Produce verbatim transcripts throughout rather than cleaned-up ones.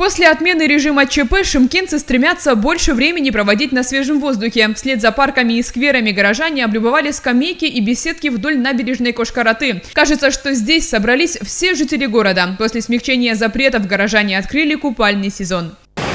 После отмены режима ЧП шымкентцы стремятся больше времени проводить на свежем воздухе. Вслед за парками и скверами горожане облюбовали скамейки и беседки вдоль набережной Кошкар-Аты. Кажется, что здесь собрались все жители города. После смягчения запретов горожане открыли купальный сезон.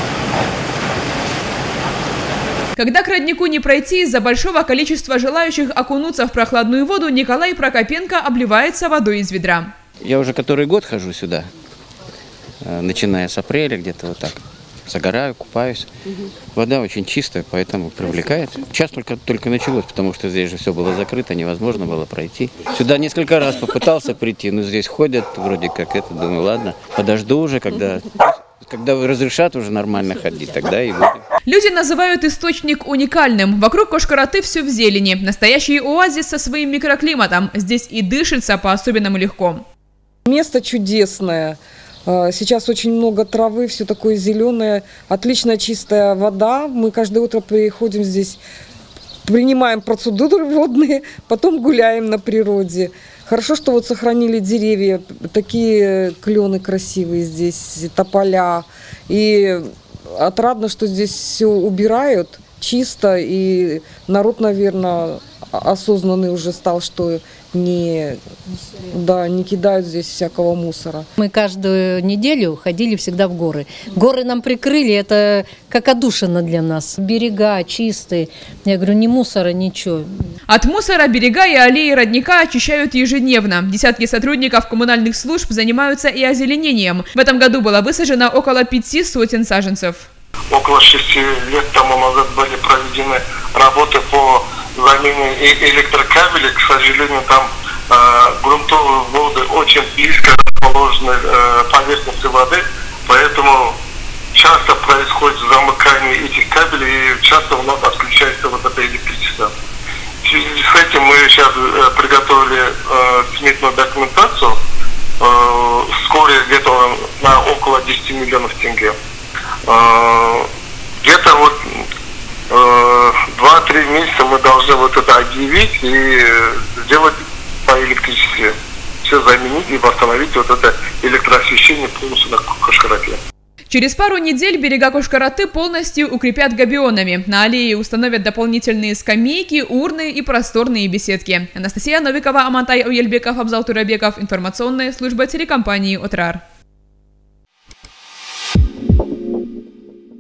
Когда к роднику не пройти из-за большого количества желающих окунуться в прохладную воду, Николай Прокопенко обливается водой из ведра. Я уже который год хожу сюда. Начиная с апреля, где-то вот так. Загораю, купаюсь. Угу. Вода очень чистая, поэтому привлекает. Сейчас только, только началось, потому что здесь же все было закрыто, невозможно было пройти. Сюда несколько раз попытался прийти, но здесь ходят вроде как это. Думаю, ладно, подожду уже, когда, когда разрешат уже нормально ходить, тогда и будем. Люди называют источник уникальным. Вокруг Кошкар-Аты все в зелени. Настоящий оазис со своим микроклиматом. Здесь и дышится по-особенному легко. Место чудесное. Сейчас очень много травы, все такое зеленое, отлично чистая вода. Мы каждое утро приходим здесь, принимаем процедуры водные, потом гуляем на природе. Хорошо, что вот сохранили деревья, такие клены красивые здесь, тополя. И отрадно, что здесь все убирают чисто, и народ, наверное, осознанный уже стал, что не, да, не кидают здесь всякого мусора. Мы каждую неделю ходили всегда в горы. Горы нам прикрыли, это как отдушина для нас. Берега чистые. Я говорю, ни мусора, ничего. От мусора берега и аллеи родника очищают ежедневно. Десятки сотрудников коммунальных служб занимаются и озеленением. В этом году было высажено около пяти сотен саженцев. Около шести лет тому назад были проведены работы по замене электрокабелей. К сожалению, там э, грунтовые воды очень близко расположены э, поверхности воды, поэтому часто происходит замыкание этих кабелей, и часто у нас отключается вот это электричество. В связи с этим мы сейчас э, приготовили э, сметную документацию, э, вскоре где-то на около десяти миллионов тенге. Э, где-то вот два-три месяца мы должны вот это объявить и сделать по электричеству. Все заменить и восстановить вот это электроосвещение полностью на Кошкар-Ате. Через пару недель берега Кошкар-Аты полностью укрепят габионами. На аллее установят дополнительные скамейки, урны и просторные беседки. Анастасия Новикова, Амантай Уельбеков, Абзал Турабеков. Информационная служба телекомпании «Отрар».